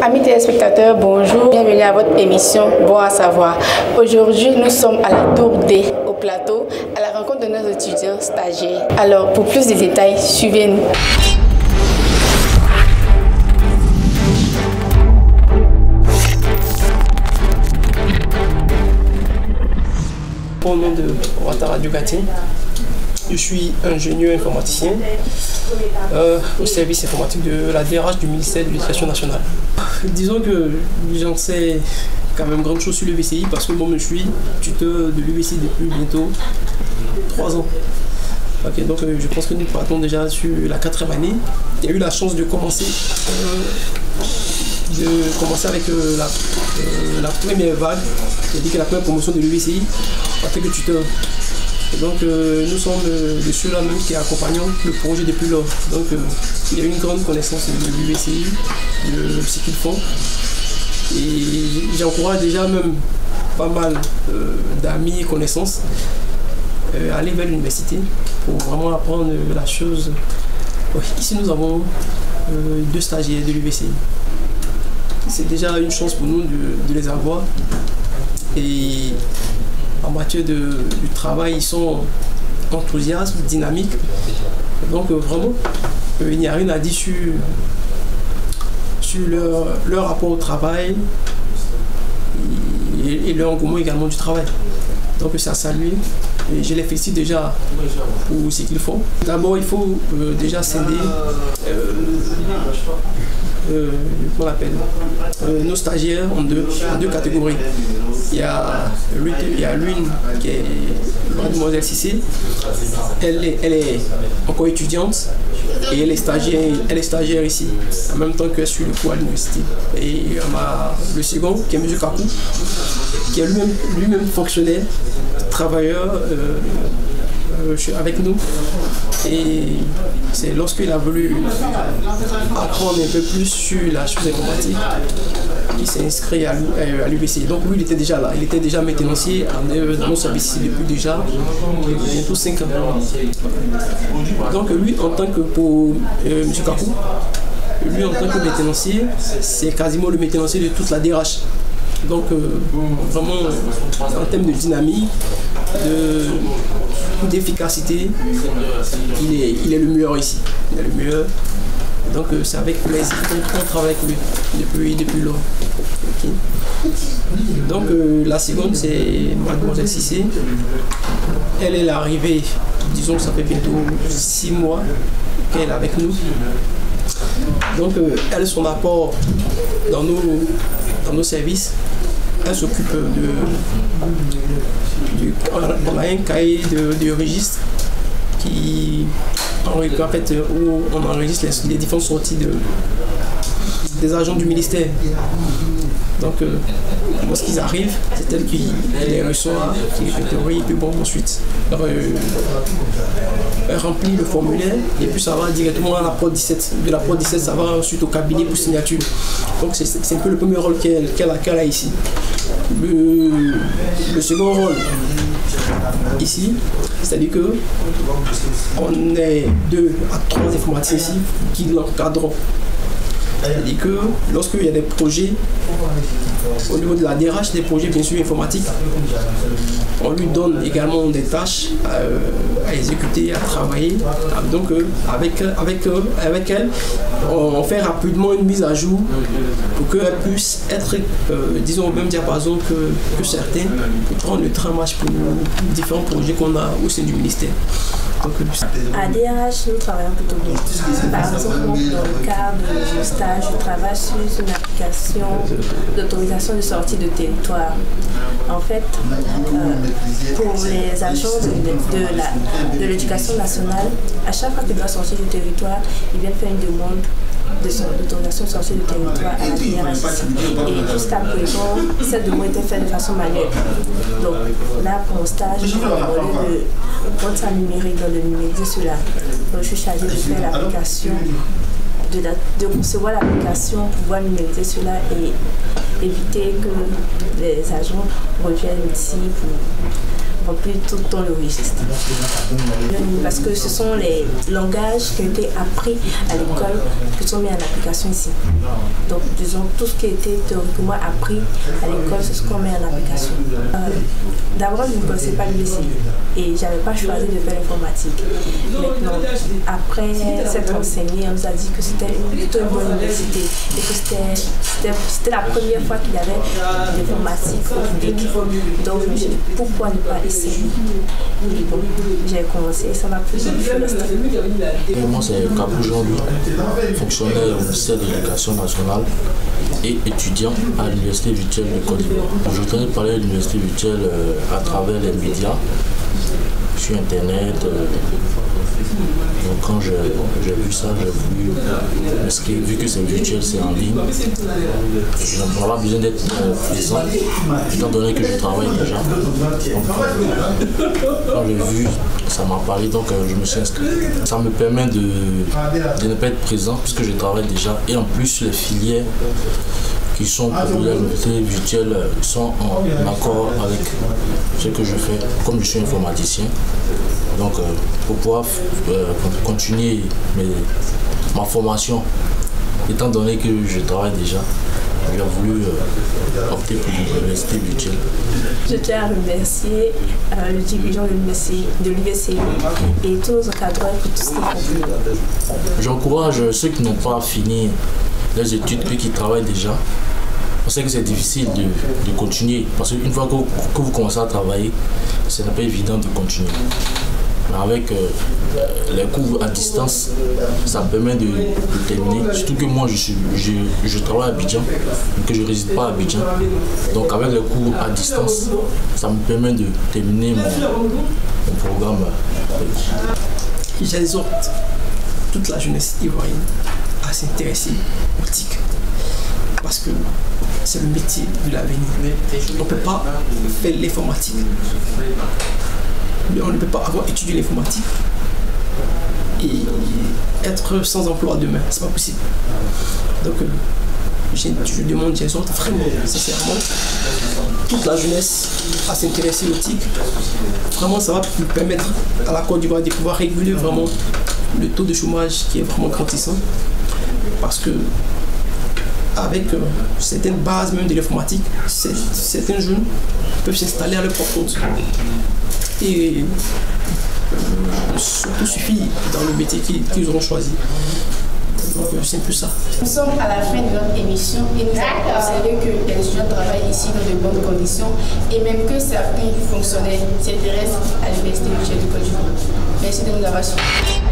Amis téléspectateurs, bonjour, bienvenue à votre émission Bon à savoir. Aujourd'hui, nous sommes à la tour D, au plateau, à la rencontre de nos étudiants stagiaires. Alors, pour plus de détails, suivez-nous. Au nom de Ouattara Dugati, je suis ingénieur informaticien au service informatique de la DRH du ministère de l'Éducation nationale. Disons que j'en sais quand même grande chose sur l'UVCI parce que moi je suis tuteur de l'UVCI depuis bientôt 3 ans. Okay, donc je pense que nous partons déjà sur la 4e année. Il y a eu la chance de commencer avec la première vague, c'est-à-dire que la première promotion de l'UVCI en tant que tuteur. Et donc nous sommes de ceux-là même qui accompagnons le projet depuis lors. Donc il y a une grande connaissance de l'UVCI, de ce qu'ils font. Et j'encourage déjà même pas mal d'amis et connaissances à aller vers l'université pour vraiment apprendre la chose. Ici nous avons 2 stagiaires de l'UVCI. C'est déjà une chance pour nous de les avoir. Et en matière du travail, ils sont enthousiastes, dynamiques. Donc vraiment, il n'y a rien à dire sur leur rapport au travail et leur engouement également du travail. Donc c'est à saluer. Et je les félicite déjà pour ce qu'ils font. D'abord, il faut déjà scinder nos stagiaires en deux catégories. Il y a l'une qui est mademoiselle Cissé. Elle est encore étudiante et elle est stagiaire ici, en même temps qu'elle suit le cours à l'université. Et le second qui est M. Kakou, qui est lui-même fonctionnaire, travailleur avec nous. Et c'est lorsqu'il a voulu apprendre un peu plus sur la chose informatique qu'il s'est inscrit à l'UVCI. Donc lui, il était déjà là, il était déjà maintenancier dans nos services ici depuis déjà bientôt 5 ans. Donc lui, en tant que pour M. Kakou, lui en tant que maintenancier, c'est quasiment le maintenancier de toute la DRH. Donc vraiment en termes de dynamique, d'efficacité, il est le meilleur ici. Il est le meilleur. Donc c'est avec plaisir qu'on travaille avec lui depuis lors. Okay. Donc la seconde c'est mademoiselle Cissé. Elle est arrivée, disons que ça fait bientôt 6 mois qu'elle est avec nous. Donc elle, son apport dans nos services, elle s'occupe on a un cahier de registre où on enregistre les différentes sorties des agents du ministère. Donc lorsqu'ils arrivent, c'est elle qui les reçoit, qui les répertorie, et puis bon, ensuite elle remplit le formulaire et puis ça va directement à la prod 17. De la prod 17, ça va ensuite au cabinet pour signature. Donc c'est un peu le premier rôle qu'elle a ici. Le second rôle ici, c'est-à-dire que on est 2 à 3 informaticiens ici qui l'encadrent. C'est-à-dire que lorsqu'il y a des projets au niveau de la DRH, des projets bien sûr informatiques, on lui donne également des tâches à exécuter, à travailler. Donc avec elle, on fait rapidement une mise à jour pour qu'elle puisse être, disons, au même diapason que certains, pour prendre le train marche pour les différents projets qu'on a au sein du ministère. À DRH, nous travaillons plutôt bien. Par exemple, dans le cadre du stage, je travaille sur une application d'autorisation de sortie de territoire. En fait, pour les agents de l'éducation nationale, à chaque fois qu'ils doivent sortir du territoire, ils viennent faire une demande d'autorisation de sortie du territoire à la DRH. Et jusqu'à présent, cette demande était faite de façon manuelle. Donc là, pour mon stage, au lieu de prendre ça numérique, dans le numériser cela, donc, je suis chargée de faire l'application, de concevoir l'application, pouvoir numériser cela et éviter que les agents reviennent ici pour remplir tout dans le registre. Parce que ce sont les langages qui ont été appris à l'école qui sont mis en application ici. Donc, disons, tout ce qui a été théoriquement appris à l'école, c'est ce qu'on met en application. D'abord, je ne connaissais pas l'UBCI et je n'avais pas choisi de faire l'informatique. Maintenant, après s'être enseigné, on nous a dit que c'était plutôt une bonne université et que c'était la première fois qu'il y avait l'informatique au public. Donc, je me suis dit, pourquoi ne pas essayer? Et bon, j'ai commencé et ça m'a plu. Moi, c'est Kabou Jean-Louis, fonctionnaire au ministère de l'Éducation nationale et étudiant à l'Université virtuelle de Côte d'Ivoire. Je tenais de parler de l'Université virtuelle à travers les médias, sur Internet. Donc quand j'ai vu ça, j'ai voulu m'inscrire, vu que c'est virtuel, c'est en ligne. Je n'ai pas besoin d'être présent, étant donné que je travaille déjà. Donc quand j'ai vu, ça m'a parlé, donc je me suis inscrit. Ça me permet de ne pas être présent, puisque je travaille déjà. Et en plus, les filières qui sont pour l'université virtuelle sont en accord avec ce que je fais, comme je suis informaticien. Donc, pour pouvoir continuer ma formation, étant donné que je travaille déjà, j'ai voulu opter pour l'université virtuelle. Je tiens à remercier le dirigeant de l'UBCI et tous nos encadreurs pour tout ce qu'ils font. J'encourage ceux qui n'ont pas fini les études et qui travaillent déjà. On sait que c'est difficile de continuer, parce qu'une fois que vous commencez à travailler, ce n'est pas évident de continuer. Mais avec les cours à distance, ça me permet de terminer. Surtout que moi, je travaille à Abidjan, que je ne réside pas à Abidjan. Donc avec les cours à distance, ça me permet de terminer mon programme. J'exhorte toute la jeunesse ivoirienne à s'intéresser au TIC. Parce que c'est le métier de l'avenir. On ne peut pas faire l'informatique. On ne peut pas avoir étudié l'informatique et être sans emploi demain. C'est pas possible. Donc, je demande, j'exhorte vraiment, sincèrement, toute la jeunesse à s'intéresser au TIC. Vraiment, ça va nous permettre à la Côte d'Ivoire de pouvoir réguler vraiment le taux de chômage qui est vraiment grandissant. Parce que avec certaines bases même de l'informatique, certains jeunes peuvent s'installer à leur propre compte. Et tout suffit dans le métier qu'ils auront choisi. Donc c'est un peu ça. Nous sommes à la fin de notre émission et nous avons observé que les étudiants travaillent ici dans de bonnes conditions et même que certains fonctionnaires s'intéressent à l'Université virtuelle de Côte d'Ivoire. Merci de nous avoir suivis.